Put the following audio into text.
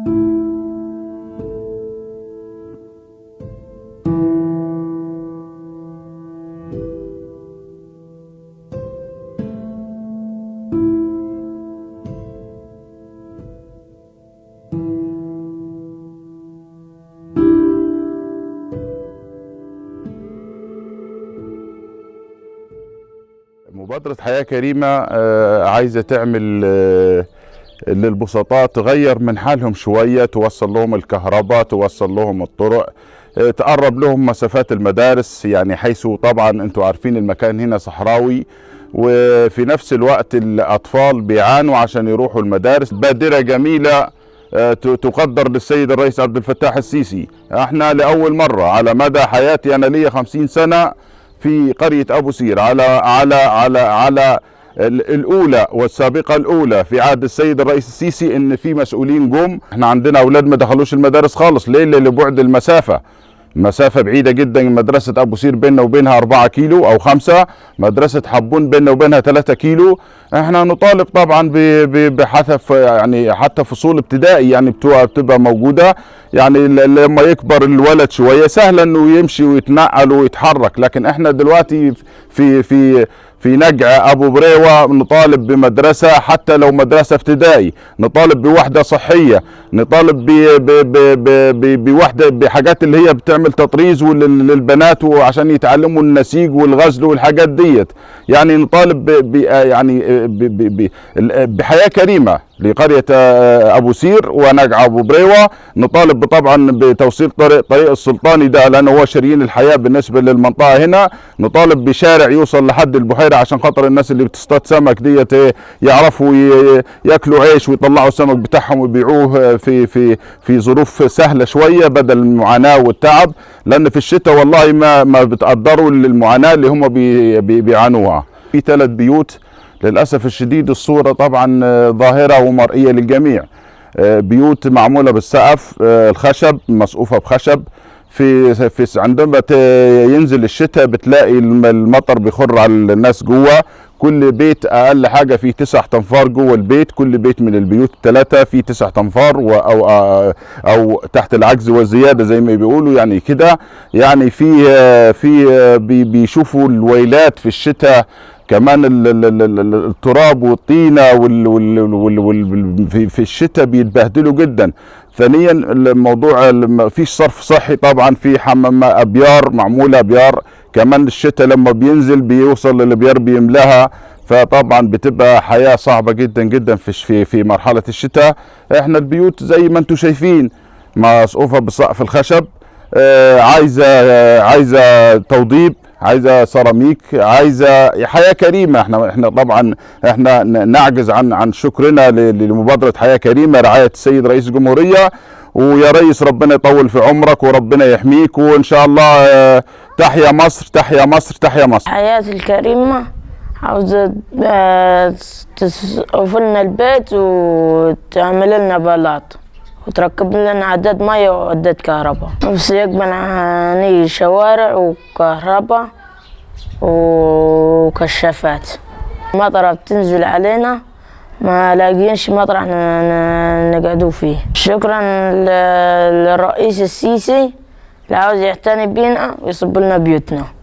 مبادرة حياة كريمة عايزة تعمل للبسطاء، تغير من حالهم شوية، توصل لهم الكهرباء، توصل لهم الطرق، تقرب لهم مسافات المدارس، يعني حيث طبعا انتوا عارفين المكان هنا صحراوي، وفي نفس الوقت الأطفال بيعانوا عشان يروحوا المدارس. بادرة جميلة تقدر للسيد الرئيس عبد الفتاح السيسي. احنا لأول مرة على مدى حياتي، أنا لي 50 سنة في قرية أبو سير، على الأولى والسابقة الأولى في عهد السيد الرئيس السيسي، إن في مسؤولين جم. احنا عندنا أولاد ما دخلوش المدارس خالص. ليه؟ لبعد المسافة، مسافة بعيدة جدا. مدرسة أبو سير بيننا وبينها 4 كيلو أو 5، مدرسة حبون بيننا وبينها 3 كيلو. احنا نطالب طبعا بحذف، يعني حتى فصول ابتدائي يعني بتبقى موجودة. يعني لما يكبر الولد شوية سهل انه يمشي ويتنقل ويتحرك، لكن احنا دلوقتي في نجع ابو بريوة نطالب بمدرسة، حتى لو مدرسة ابتدائي، نطالب بوحدة صحية، نطالب بوحدة بحاجات اللي هي بتعمل تطريز للبنات وعشان يتعلموا النسيج والغزل والحاجات ديت. يعني نطالب بحياة كريمة لقرية أبو سير ونجع أبو بريوة. نطالب طبعا بتوصيل طريق السلطاني ده، لأنه هو شريين الحياة بالنسبة للمنطقة هنا. نطالب بشارع يوصل لحد البحيرة عشان خاطر الناس اللي بتصطاد سمك ديت يعرفوا ياكلوا عيش ويطلعوا السمك بتاعهم ويبيعوه في ظروف سهلة شوية، بدل المعاناة والتعب. لأن في الشتاء والله ما بتقدروا المعاناة اللي هم بيعانوها. في 3 بيوت للأسف الشديد، الصورة طبعا ظاهرة ومرئية للجميع. بيوت معمولة بالسقف الخشب، مسقوفة بخشب. عندما ينزل الشتاء بتلاقي المطر بيخر على الناس جوه. كل بيت اقل حاجه فيه 9 تنفار جوه البيت. كل بيت من البيوت ال3 فيه 9 تنفار او تحت العجز والزياده زي ما بيقولوا يعني كده. يعني في بيشوفوا الويلات في الشتاء، كمان التراب والطينه في الشتاء بيتبهدلوا جدا. ثانيا الموضوع مفيش صرف صحي طبعا، في حمام ابيار معموله ابيار، كمان الشتاء لما بينزل بيوصل للابيار بيملاها، فطبعا بتبقى حياه صعبه جدا جدا في مرحله الشتاء. احنا البيوت زي ما انتم شايفين مسقوفه بسقف الخشب، عايزه توضيب، عايزه سيراميك، عايزه حياه كريمه. احنا طبعا احنا نعجز عن شكرنا لمبادره حياه كريمه رعايه السيد رئيس الجمهوريه. ويا ريس ربنا يطول في عمرك وربنا يحميك، وان شاء الله تحيا مصر تحيا مصر تحيا مصر. حياة الكريمة عاوزة تسقف لنا البيت وتعمل لنا بلاط وتركب لنا عداد مية وعداد كهرباء، بس يقبل شوارع وكهرباء وكشافات. مطرة بتنزل علينا ما لاقيينش مطرح نقعدوا فيه. شكرا للرئيس السيسي اللي عاوز يعتني بينا ويصب لنا بيوتنا.